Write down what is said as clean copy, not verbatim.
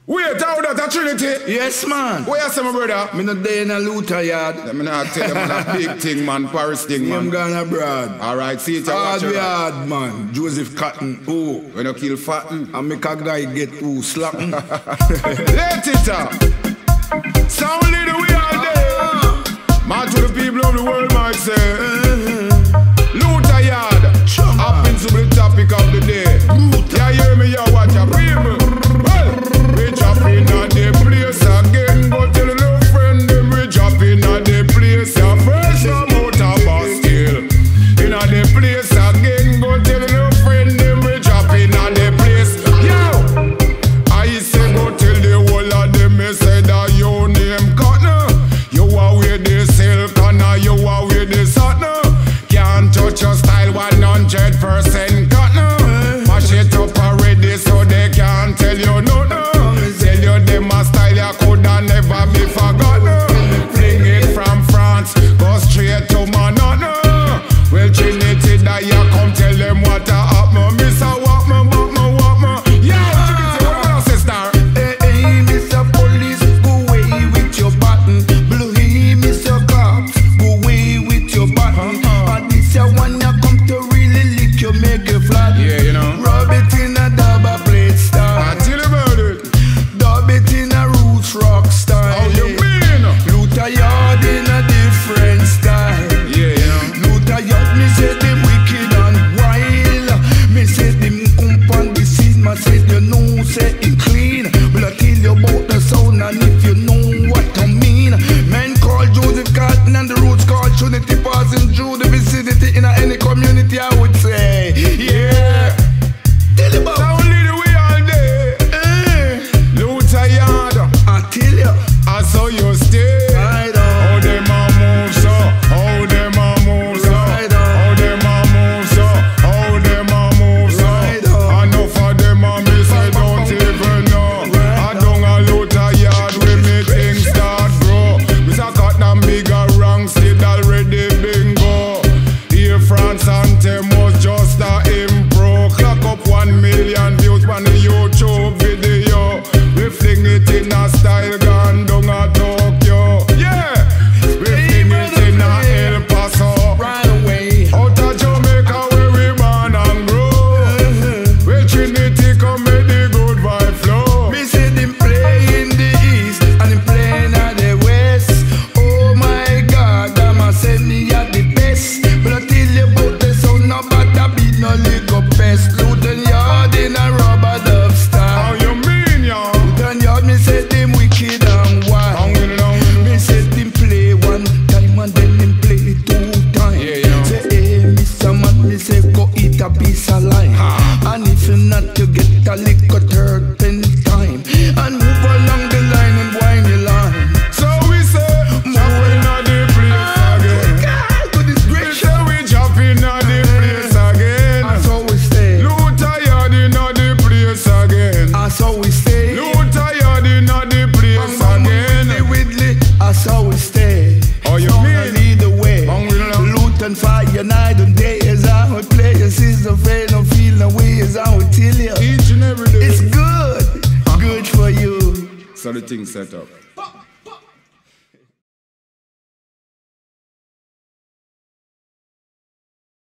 Wait, how that a Trinity? Yes, man. Where you say, my brother? Me not there in a Lootayard. Let me not tell you, man, a big thing, man, Paris thing, man. I'm gone abroad. Alright, see it, hard watch we hard, man. Joseph Cotton, oh. When you kill Fatten. And make a guy get who slapping. Let it up. Sound leader, we are there. Man, to the people of the world might say, Lootayard. Happens to be the topic of the day. Yeah, hear me, you watch a people. We dropping at the place again. Go tell a little friend them we dropping at the place. Your first time out of Bastille. In at the place again. Go tell a little friend them we dropping at the place. Yo, I say go tell the whole of them. Me say that your name Cotton. You are with the silk and you are with the satin. Can't touch your style 100% Cotton. Mash it up already so they can't tell you nothing. Tell you them a style you coulda never be forgotten. Fling it from France, go straight to Manhattan. Well, Trinity, that you come tell them what a happen. Miss a walk me. Yeah, Trinity, what about sister? Hey, Mr. Police, go away with your button. Blue, hey, Mr. Cops, go away with your button. And this your one you come to really lick you, make you flat. Yeah, you know. Rub it in a double plate style. I tell you about it. Dub it in a roots rock style. How you mean? Lootayard in a different style. Yeah, you know. Lootayard, me say them wicked and wild. Me say them come on the scene. Me say you know say it clean. But I tell you about the sound and if you know what I mean. Men call Joseph Cotton and the roots called Trinity passing through the vicinity in any community I would say. Yeah. Tell you about. I tell you, I saw you stay. right on. How them a move so? How them a move so? Right on. How them a move so? How them a move so? Right on. Enough of them a miss I don't even know. I don't a Lootayard with me things start grow. Mr. Cotton bigger wrong still already bingo. Here France anthem was just a impro. Clock up 1 million views on the YouTube video. We fling it in a style gone down a Tokyo. Yeah, we fling it in a El Paso. Right away. Out of Jamaica where we born and grow. Well, Trinity come with the good vibe flow. Me say them play in the east and them play in the west. Oh my God, I'ma say me at the best. But I tell you about the sound no bad that beat no liquor best. Lootayard in a rubber dub How style. you mean, y'all? Lootayard me say them wicked and wild. Me say them play one time and then them play 2 times. Yeah, you know. Say hey, Mr. Man, me say go eat a piece of lime. And if you not, you get a liquor 10 time. And move along the line and wind the line. So we say, jumping at the place again. God, to this We great say show. we jumping at the place again. That's how we stay. Lootayard in the place again. That's how we stay. Lootayard in the place again. Whitley, that's how we stay. Oh, you Sound mean? lead the way. Bang with it. Loot and fire night and day is how we play. Your sister fail and feel the way is how we tell you. Each and every day. It's good, good for you. So the thing set up.